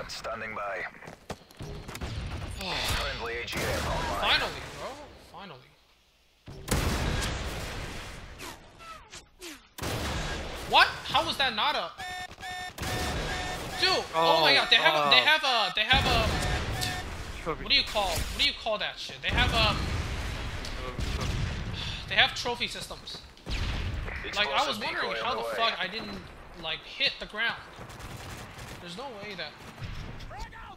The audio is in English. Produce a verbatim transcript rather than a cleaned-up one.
Unit standing by. Friendly A G M online. Finally, bro. Finally. What? How was that not a? Dude! Oh, oh my God! They have, oh. a, they have a, they have a. What do you call? What do you call that shit? They have um. They have trophy systems. Like I was wondering how the fuck I didn't like hit the ground. There's no way that.